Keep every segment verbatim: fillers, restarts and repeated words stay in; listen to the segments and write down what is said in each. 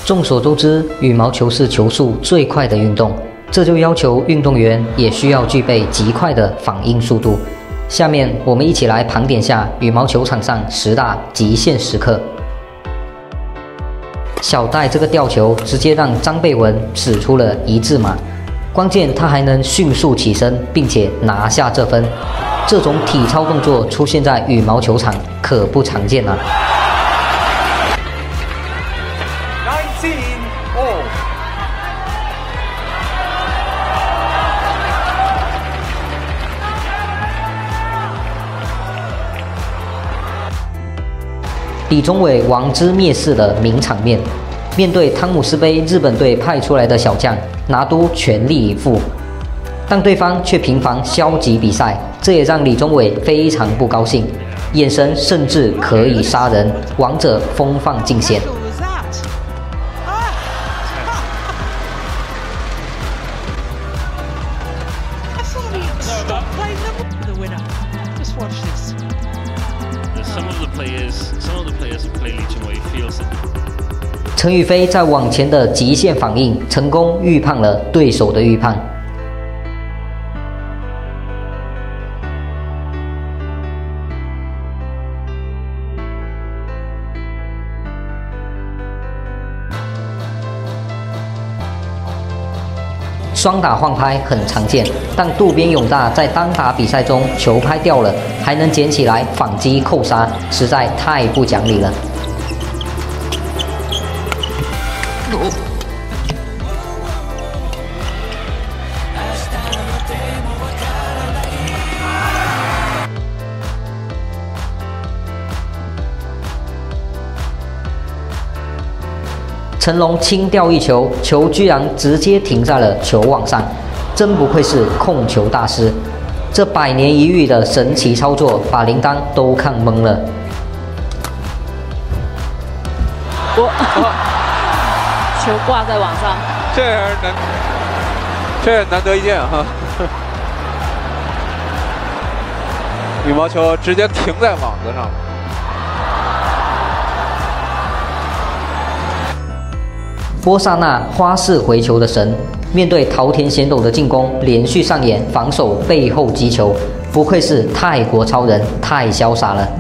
众所周知，羽毛球是球速最快的运动，这就要求运动员也需要具备极快的反应速度。下面我们一起来盘点下羽毛球场上十大极限时刻。小戴这个吊球直接让张贝文使出了一字马，关键他还能迅速起身，并且拿下这分。这种体操动作出现在羽毛球场可不常见啊！李宗伟王之灭世的名场面，面对汤姆斯杯日本队派出来的小将，拿督全力以赴，但对方却频繁消极比赛，这也让李宗伟非常不高兴，眼神甚至可以杀人，王者风范尽显。陈雨菲在网前的极限反应，成功预判了对手的预判。双打换拍很常见，但渡边勇大在单打比赛中球拍掉了，还能捡起来反击扣杀，实在太不讲理了。成龙轻吊一球，球居然直接停在了球网上，真不愧是控球大师。这百年一遇的神奇操作，把林丹都看懵了。 我球挂在网上， 这也是难，这也难得一见哈。羽毛球直接停在网子上。 波萨纳花式回球的神，面对桃田贤斗的进攻，连续上演防守背后击球，不愧是泰国超人，太潇洒了。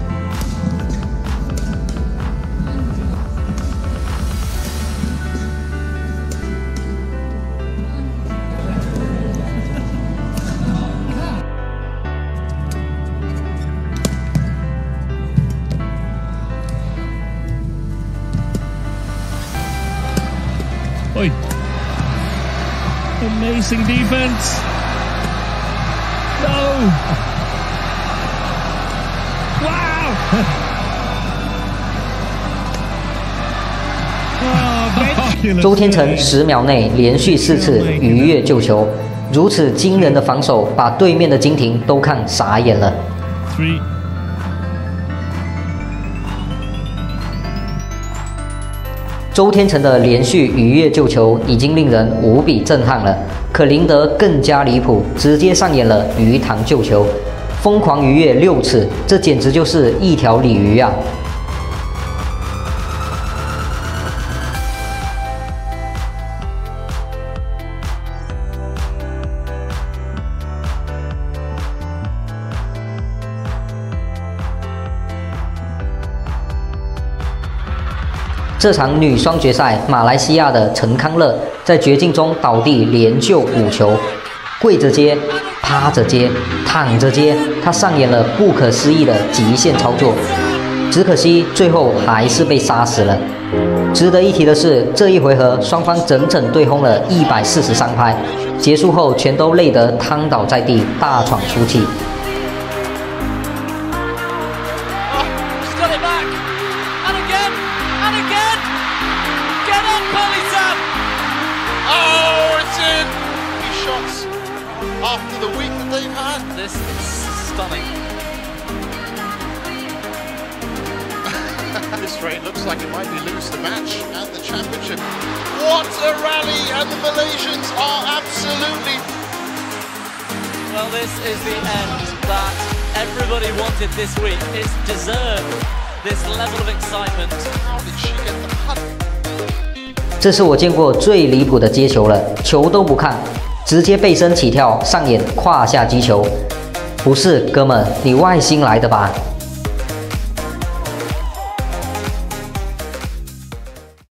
Amazing defense. No. Wow. Oh, 周天成十秒内连续四次逾越救球，如此惊人的防守，把对面的金廷都看傻眼了。 Three. 周天成的连续逾越救球已经令人无比震撼了，可林德更加离谱，直接上演了鱼塘救球，疯狂逾越六次，这简直就是一条鲤鱼啊！这场女双决赛，马来西亚的陈康乐在绝境中倒地连救五球，跪着接、趴着接、躺着接，她上演了不可思议的极限操作。只可惜最后还是被杀死了。值得一提的是，这一回合双方整整对轰了一百四十三拍，结束后全都累得瘫倒在地，大喘粗气。 After the week that they've had, this is stunning. This rate looks like it might be lose the match and the championship. What a rally, and the Malaysians are absolutely... Well, this is the end that everybody wanted this week. It's deserved, this level of excitement. How did she get the punt? 这是我见过最离谱的接球了，球都不看，直接背身起跳，上演胯下击球。不是，哥们，你外星来的吧？